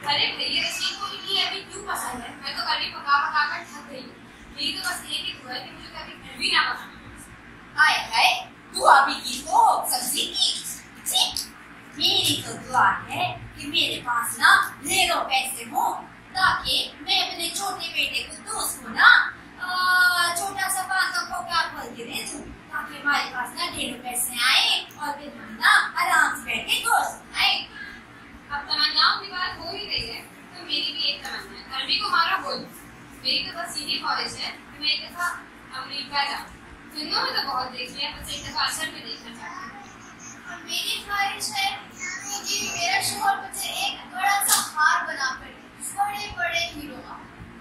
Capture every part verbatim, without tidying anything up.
अरे भैया रशीद को इतनी अभी क्यों पसंद है? मैं तो कभी पका पका कर थक गई। मेरी तो बस एक ही दुआ है कि मुझे कभी घर भी ना पकाना। हाय हाय, दुआ भी की तो सब्जी की। मेरी तो दुआ है कि मेरे पास ना ढेरों पैसे हो ताकि मैं अपने छोटे बेटे को दोस्त को ना छोटा सा पान का खोखा खोल के दे दूं ताकि हमारे पास ना ढेरों पैसे आए और फिर हम ना आराम से बैठ के दोस्त खाएं। अब तमन्नाओं की बात हो ही रही है तो मेरी भी एक तमन्ना है, अरबी को मारा बोल। मेरी तो बस यही ख्वाहिश है कि मैं एक दफा अमेरिका जाऊँ। फिल्मों में तो बहुत देख लिया, बस एक दफा असल में देखना चाहती हूँ। और मेरी ख्वाहिश है कि मेरा शोहर मुझे एक बड़ा सा हार बना कर बड़े बड़े हीरो का।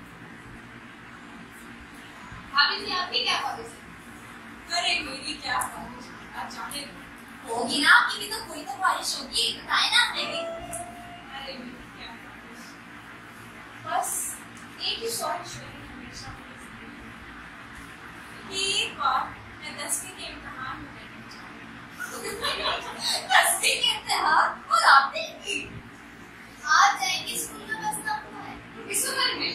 भाभी जी आपकी क्या ख्वाहिश है? अरे मेरी क्या ख्वाहिश है, जाने होगी ना, आपकी भी तो कोई तो ख्वाहिश होगी, बताए ना हमें भी। अरे मेरी क्या ख्वाहिश, बस एक ही ख्वाहिश है हमेशा कि एक बार मैं दसवीं के इम्तिहान में बैठना चाहूँ। दसवीं के इम्तिहान और आप देंगी? आप जाएंगे स्कूल में, बस ना है इस उम्र में।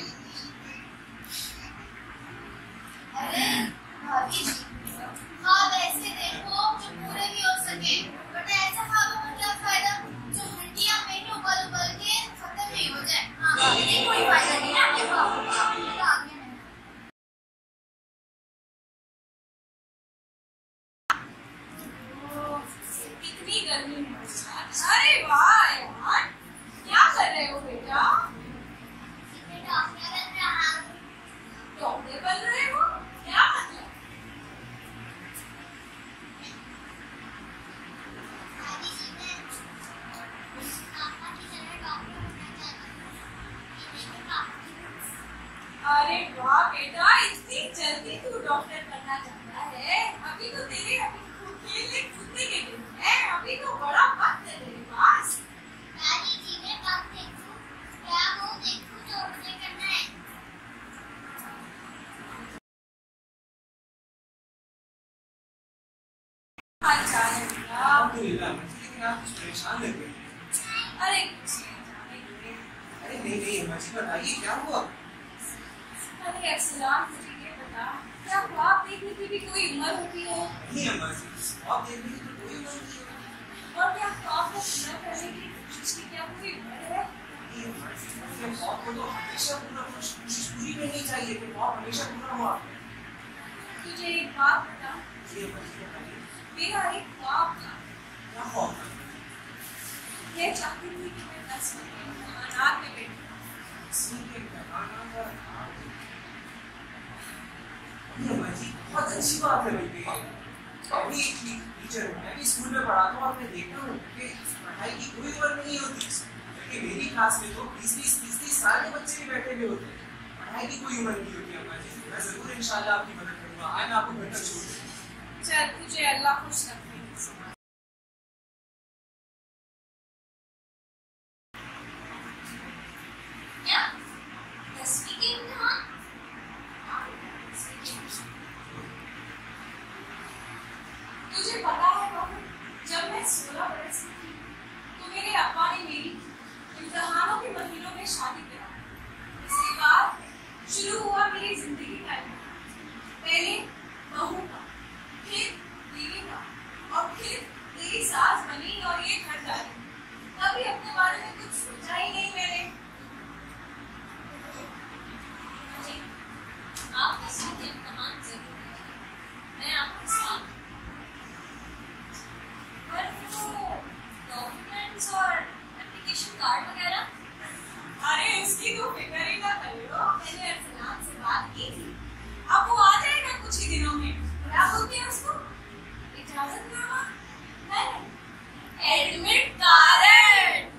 अरे भाभी जी, ख्वाब ऐसे देखो जो पूरे भी हो सके, बट ऐसे ख्वाबों का क्या फायदा जो हड्डियां में उबल उबल के खत्म ही हो जाए। हाँ, ये कोई फायदा नहीं है आपके ख्वाबों का। आगे कितनी गर्मी है। अरे वाह यार, क्या कर रहे हो बेटा? डॉक्टर बन रहे हो? क्या मतलब? अरे वाह बेटा, इतनी जल्दी तू डॉक्टर बनना चाहता है? अभी तो तेरे अभी खेलने कूदने के दिन है, अभी तो बड़ा वक्त है तेरे पास। दादी जी मैं कब देखूं, क्या वो देखूं जो मुझे करना है। अच्छा है बेटा। अल्हम्दुलिल्लाह, लेकिन आप कुछ परेशान लग रहे हैं। अरे कुछ नहीं, जाने दो। अरे नहीं नहीं मर्जी, बताइए क्या हुआ? अरे अरसलान, मुझे ये बता, क्या ख्वाब देखने की भी कोई उम्र होती है? नहीं अम्मा जी, ख्वाब देखने की तो कोई उम्र नहीं है। और क्या ख्वाब को पूरा करने की कोशिश की क्या कोई उम्र है? नहीं अम्मा जी, अपने ख्वाब को तो हमेशा पूरा कोशिश पूरी करनी चाहिए कि ख्वाब हमेशा पूरा हो आपका। तुझे एक बात बता, जी अम्मा जी बताइए। मेरा एक ख्वाब था। क्या ख्वाब था? ये चाहती थी कि मैं दसवीं के इम्तिहानात में बैठूं। दसवीं के इम्तिहानात का ख्वाब? अम्मा जी बहुत अच्छी बात है बेटे। मैं भी एक टीचर हूँ, मैं भी स्कूल में पढ़ाता हूँ और मैं देखता हूँ कि पढ़ाई की कोई उम्र नहीं होती। क्योंकि मेरी क्लास में तो बीस बीस तीस तीस साल के बच्चे भी बैठे हुए होते हैं। पढ़ाई की कोई उम्र नहीं होती अम्मा जी। मैं जरूर इंशाअल्लाह आपकी मदद करूँगा। आज मैं आपको घर तक छोड़ दूँगा। चल, तुझे अल्लाह खुश रखे। क्या दसवीं के इम्तिहान? तुझे पता है बहू, जब मैं सोलह बरस की थी तो मेरे अब्बा ने मेरी इम्तिहानों के महीनों में शादी करा। इसके बाद शुरू हुआ मेरी जिंदगी का इम्तिहान। पहले बहू का, फिर बीवी का, और फिर मेरी सास बनी और ये घर डाली। कभी अपने बारे में कुछ सोचा ही नहीं मैंने। आपका साथ इम्तिहान जरूर है, मैं आपके साथ। पर वो डॉक्यूमेंट्स और एप्लीकेशन कार्ड वगैरह? अरे उसकी तो फिक्र ही ना करो, मैंने अरसलान से बात की थी। अब वो आ जाएगा कुछ ही दिनों में। क्या बोलते हैं उसको? इजाजतनामा? नहीं, एडमिट कार्ड।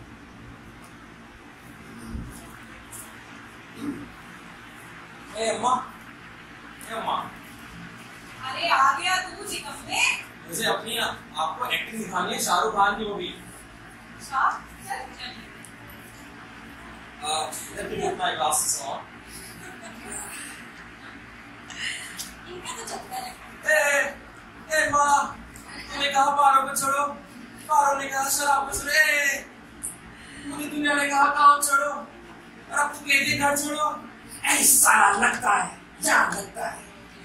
ए अम्मा, ए अम्मा। अरे आ गया तू जी कमरे। मुझे अपनी आपको एक्टिंग दिखानी है, शाहरुख खान की मूवी। अच्छा, चल चल। Uh, let me get my glasses on. इनका तो चक्कर है। ए, ए माँ, तूने कहा पारो को छोड़ो, पारो ने कहा शराब को छोड़ो, ए, पूरी दुनिया ने कहा काम छोड़ो, कहते घर छोड़ो, ऐसा लगता है, क्या लगता है?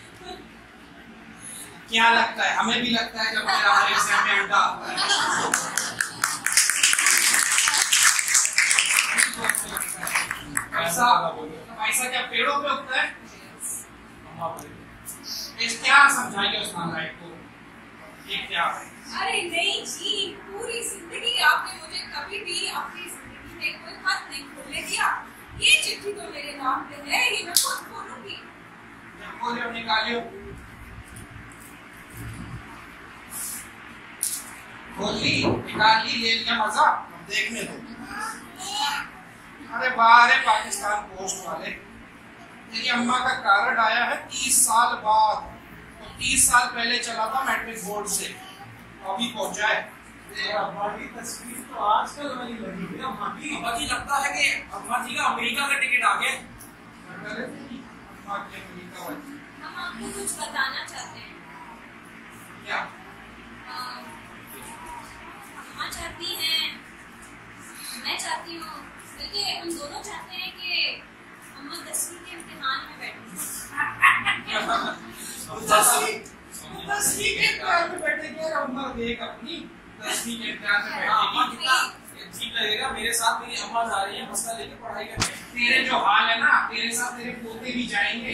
क्या लगता है? हमें भी लगता है जब मेरा हर एग्जाम में अंडा आता है। ऐसा ऐसा क्या पेड़ों पे उगता है? इस क्या समझाइए उस नालायक को, ये क्या है? अरे नहीं जी, पूरी जिंदगी आपने मुझे कभी भी अपनी जिंदगी में कोई खत नहीं खोलने दिया। ये चिट्ठी तो मेरे नाम पे है, ये मैं खुद खोलूंगी। खोले और निकालियो। खोल ली, निकाल ली, ले लिया मजा, देखने दो। अरे बाहर है पाकिस्तान पोस्ट वाले, मेरी अम्मा का कार्ड आया है तीस साल बाद, तो तीस साल पहले चला था मैट्रिक बोर्ड से, अभी पहुंचा है। अम्मा की तस्वीर तो आजकल वाली लगी है। अम्मा की अम्मा जी लगता है कि अम्मा जी का अमेरिका का टिकट आ गया। अम्मा की अमेरिका वाली। हम आपको कुछ बताना चाहते हैं। क्या? अम्मा चाहती हैं, मैं चाहती हूँ, बल्कि हम दोनों चाहते हैं कि अम्मा दसवीं के इम्तिहान में बैठें। दसवीं दसवीं के इम्तिहान में बैठेंगे और अम्मा देख अपनी दसवीं के इम्तिहान में बैठेगी। कितना ठीक लगेगा, मेरे साथ मेरी अम्मा जा रही है मसला लेके पढ़ाई करने। तेरे जो हाल है ना, तेरे साथ तेरे पोते भी जाएंगे।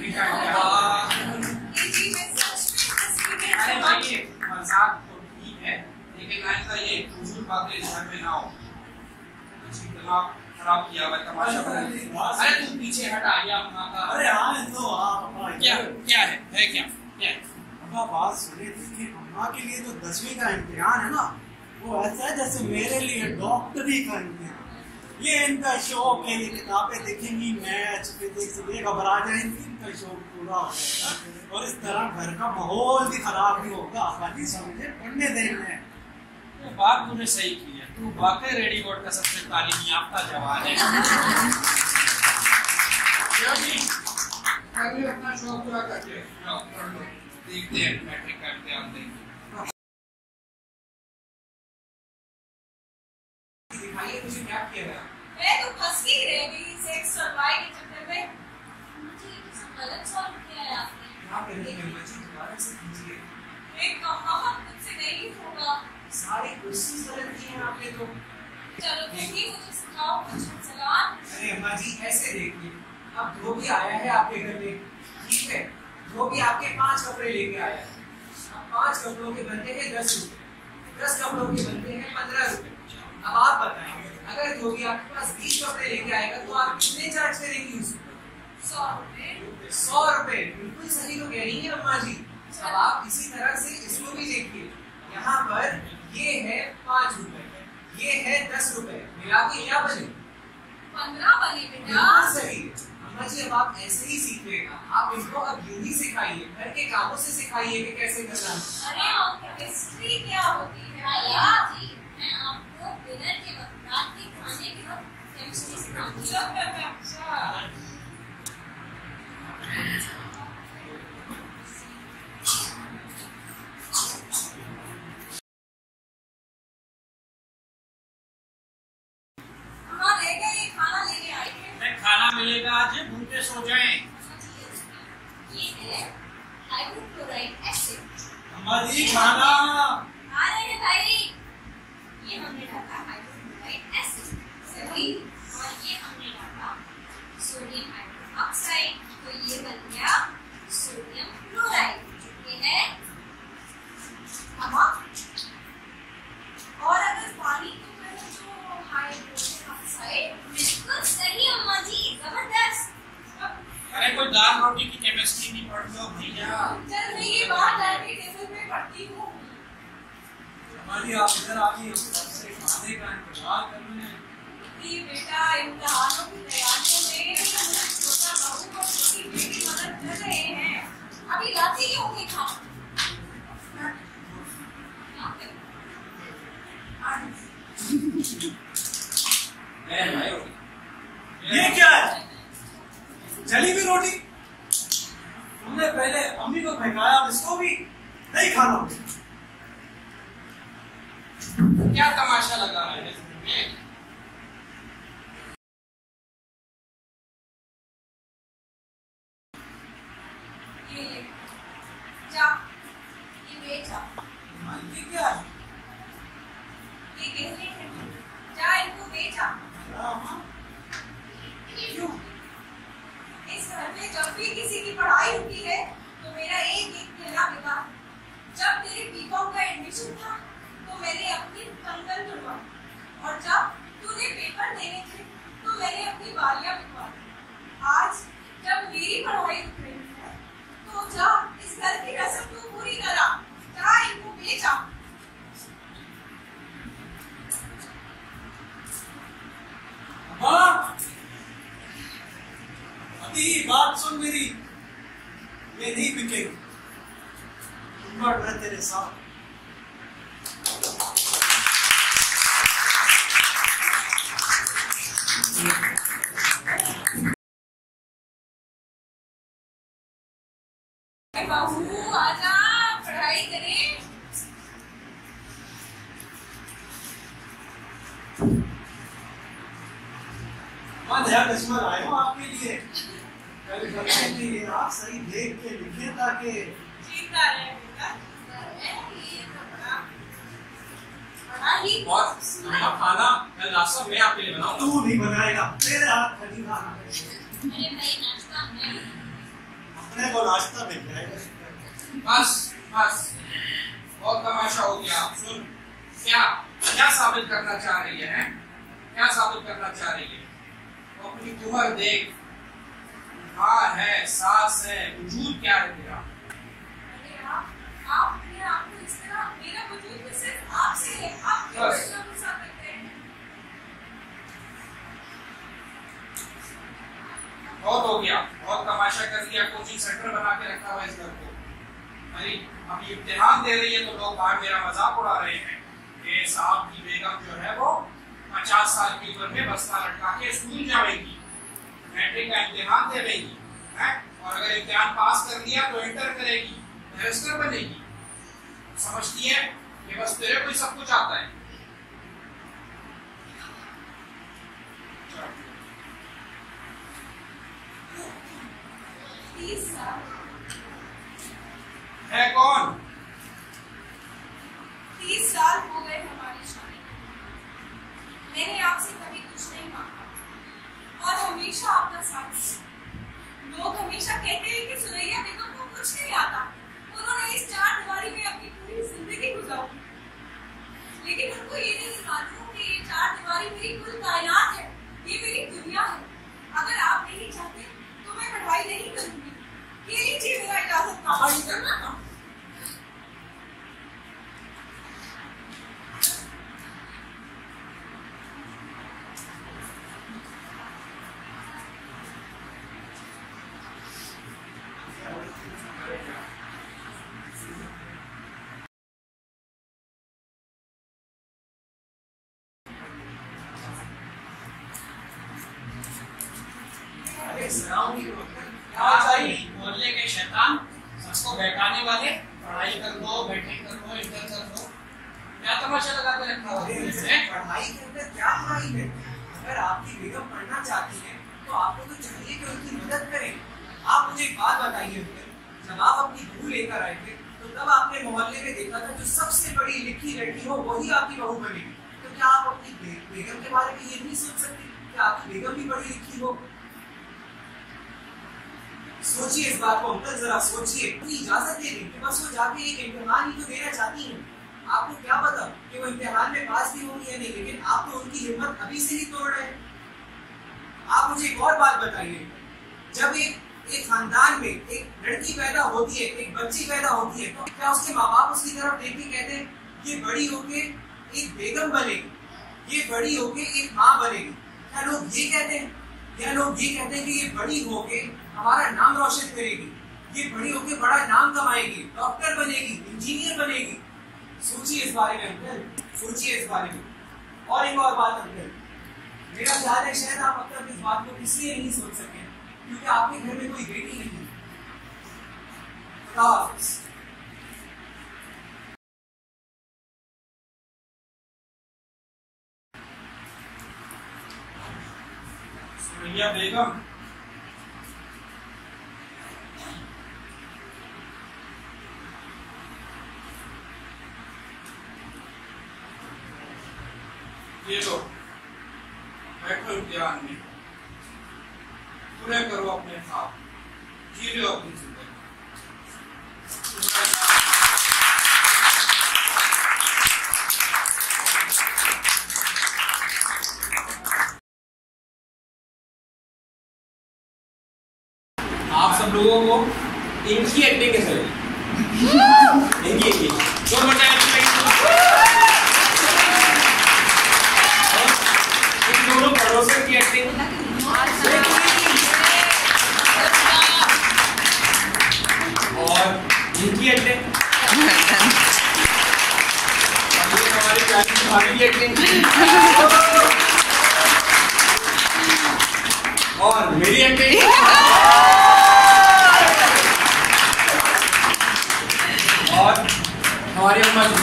अरे भाई ये मजाक तो ठीक है, लेकिन आइंदा ये फजूल बातें घर में ना हो। दिमाग खराब किया हुआ तमाशा बना। अरे तू पीछे हट आ गया अम्मा का। अरे हाँ तो आप क्या क्या है है क्या क्या है? अम्मा बात सुनिए, देखिए अम्मा के लिए तो दसवीं का इम्तिहान है ना, वो ऐसा है जैसे मेरे लिए डॉक्टरी का इम्तिहान। ये इनका शौक है, ये किताबें देखेंगी, मैच फिजिक्स ये घबरा जाएंगी, इनका शौक पूरा हो जाएगा और इस तरह घर का माहौल भी खराब नहीं होगा। बाकी समझे पढ़ने देने ये बात तूने सही की है, तू वाकई रेहरी गोथ का सबसे तालीम याफ्ता जवान है। क्यों जी? अभी अपना शौक पूरा करते हैं, देखते हैं मैट्रिक का इम्तिहान देंगे। दिखाइए मुझे क्या किया गया। मैं तो फंस ही रह गई सेक्स और वाई के चक्कर में। मुझे ये सब गलत सॉल्व किया है आपने। क्या करनी है बच्ची, दोबारा से कीजिए। एक कहा मुझसे नहीं होगा। सारी कोशिश गलत की है आपने तो। चलो तुम ही मुझे सिखाओ कुछ सलाह। अरे अम्मा जी ऐसे देखिए, अब धोबी आया है आपके घर में, ठीक है, धोबी आपके पांच कपड़े लेके आया है। अब पांच कपड़ों के बनते हैं दस रुपए, दस कपड़ों के बनते हैं पंद्रह रुपए। अब आप बताएं, अगर धोबी आपके पास बीस कपड़े लेके आएगा तो आप कितने चार्ज करेंगी उसको? सौ रुपए। सौ रुपए, बिल्कुल सही तो कह रही है अम्मा जी। अब आप इसी तरह से इसको भी देखिए, यहाँ पर ये है पाँच रुपए, ये है दस रुपए, मिला के क्या बने? पंद्रह बने बेटा। सही अम्मा जी, अब आप ऐसे ही सीखिएगा। आप इनको अब यूं ही सिखाइए, घर के कामों से सिखाइए कि कैसे करना है। अरे केमिस्ट्री क्या होती है भैया जी? मैं आपको डिनर के वक्त, रात के खाने के वक्त केमिस्ट्री सिखाऊंगी। अच्छा। खाना मिलेगा आज, भूखे सो जाएं। ये है हाइड्रोक्लोराइड एसिड। अम्मा जी खाना आ रहे हैं भाई। ये हमने डाला हाइड्रोक्लोराइड एसिड, सही, और ये हमने डाला सोडियम हाइड्रोक्साइड, तो ये बन गया सोडियम क्लोराइड। ये है अम्मा। और अगर पानी को करें तो हाइड्रोजन ऑक्साइड। बिल्कुल सही अम्मा जी, जबरदस्त। अरे कोई दाल रोटी की केमिस्ट्री नहीं पढ़ लो भैया। चल मैं ये बात डाल के टेबल पे पढ़ती हूँ। हमारी आप इधर आके सबसे खाने का इंतजार कर रहे हैं। ये बेटा इम्तिहानों की तैयारियों में छोटा बहू और छोटी बेटी मदद कर रहे हैं। अभी लाती ही होंगे खाओ। ये क्या है? जली हुई रोटी? तुमने पहले अम्मी को फेंकाया, अब इसको भी नहीं खाना। क्या तमाशा लगा है? ये ले जा, ये बेच जा। ये क्या है? ये गहने हैं, जा इनको बेच जा। क्यों? इस घर में जब भी किसी की पढ़ाई रुकी है तो मेरा एक एक गहना बिका। जब तेरे बीकॉम का एडमिशन था तो मैंने अपनी कंगन तुड़वाई, और जब तूने पेपर देने थे तो मैंने अपनी बालियां बिकवाई। आज जब मेरी पढ़ाई रुक रही है तो जा इस घर की रस्म तू पूरी करा, जा इनको बेचा। अम्मा, अभी बात सुन मेरी, ये नहीं बिकेगी। मैं तेरे साथ। बाहू आजा, पढ़ाई करें। नया कस्टमर आए हो आपके लिए, कल करने के लिए आप सही देख के लिखे ताकि जीता रहे बेटा। ये तो बड़ा बड़ा ही और अपना खाना मैं नाश्ता मैं आपके लिए बनाऊंगा। तू नहीं बनाएगा, तेरे हाथ खड़ी खाना। अरे भाई नाश्ता में अपने को नाश्ता मिल जाएगा। बस बस बहुत तमाशा हो गया। सुन, क्या क्या साबित करना चाह रही है, हैं? क्या साबित करना चाह रही है? तो अपनी उम्र देख, हाँ है, सास है, वजूद क्या है तेरा? अरे आप आप अपने आप को इस तरह, मेरा वजूद भी सिर्फ आपसे है, आप क्यों बस। इतना गुस्सा करते हैं? बहुत हो गया, बहुत तमाशा कर दिया। कोचिंग सेंटर बना के रखा हुआ इस घर को। अरे अभी इम्तिहान दे रही है तो लोग बाहर मेरा मजाक उड़ा रहे हैं। ये साहब की बेगम जो है वो पचास साल की उम्र में बस्ता लटका के स्कूल जाएगी, मैट्रिक का इम्तिहान दे देगी, है? और अगर इम्तिहान पास कर लिया तो इंटर करेगी, बैरिस्टर बनेगी। समझती है कि बस तेरे को ही सब कुछ आता है। तीस साल है कौन? तीस साल हो गए हमारी शादी। मैंने आपसे कभी कुछ नहीं मांगा और हमेशा आपका साथ दिया। लोग हमेशा कहते हैं कि सुरैया बेगम को कुछ नहीं आता, उन्होंने इस चार दीवारी में अपनी पूरी जिंदगी गुजारी, लेकिन उनको ये नहीं मालूम कि ये चार दीवारी मेरी कुल कायनात है, ये मेरी दुनिया है। अगर आप नहीं चाहते तो मैं पढ़ाई नहीं करूंगी। ये लीजिए मेरा इजाजतनामा। मोहल्ले के शैतान, सबको बैठाने वाले, पढ़ाई कर लो, बैठे कर लो, इंटर कर लो, क्या तमाशा लगा के रखा हुआ है? पढ़ाई के अंदर क्या पढ़ाई है? अगर आपकी बेगम पढ़ना चाहती है तो आपको तो चाहिए कि उनकी मदद करें। आप मुझे एक बात बताइए, जब आप अपनी बहू लेकर आए थे तो तब आपने मोहल्ले में देखा था जो सबसे बड़ी लिखी लड़की हो वही आपकी बहू बनेगी। तो क्या आप अपनी बे, बेगम के बारे में ये नहीं सोच सकते कि आपकी बेगम भी पढ़ी लिखी हो? सोचिए इस बात को अंकल, जरा सोचिए। अपनी इजाजत दे दें कि बस वो जाके एक इम्तिहान ही तो देना चाहती हैं। आपको क्या पता कि वो इम्तिहान में पास भी होंगी या नहीं, लेकिन आप तो उनकी हिम्मत अभी से ही तोड़ रहे हैं। आप मुझे एक और बात बताइए, जब एक एक खानदान में एक लड़की पैदा होती है, एक बच्ची पैदा होती है, तो क्या उसके माँ बाप उसकी तरफ देख के कहते हैं ये बड़ी होके एक बेगम बनेगी, ये बड़ी होके एक माँ बनेगी? क्या लोग ये कहते हैं? या लोग ये कहते हैं कि ये बड़ी होके हमारा नाम रोशन करेगी, ये बड़ी होके बड़ा नाम कमाएगी, डॉक्टर बनेगी, इंजीनियर बनेगी? सोचिए इस बारे में अंकल, सोचिए इस बारे में। और एक और बात अंकल, मेरा ख्याल है शायद आप अब तक इस बात को इसलिए नहीं सोच सके क्योंकि आपके घर में कोई बेटी नहीं है। खुदा हाफिज़। सुरैया बेगम, ये लो, बैठो इम्तिहान में, पूरे करो अपने ख्वाब, जी लो अपनी जिंदगी। आप सब लोगों को इनकी एक्टिंग कैसे लगी? इनकी इनकी दो मिनट इन दोनों पड़ोसन की एक्टिंग और इनकी एक्टिंग हमारी प्यारी की एक्टिंग और मेरी एक्टिंग और हमारी अम्मा जी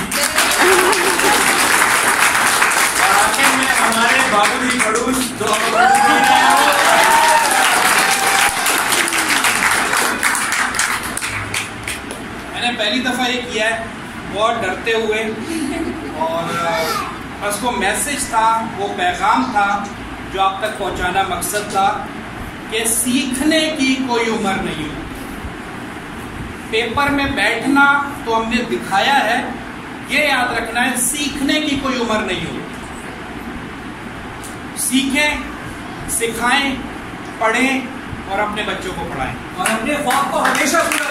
और आखिर में हमारे बाबू जी खड़ूस जो मैंने पहली दफा ये किया है बहुत डरते हुए और बस वो मैसेज था, वो पैगाम था जो आप तक पहुंचाना मकसद था कि सीखने की कोई उम्र नहीं है। पेपर में बैठना तो हमने दिखाया है, ये याद रखना है सीखने की कोई उम्र नहीं हो। सीखें, सिखाएं, पढ़ें और अपने बच्चों को पढ़ाएं और अपने ख्वाब को हमेशा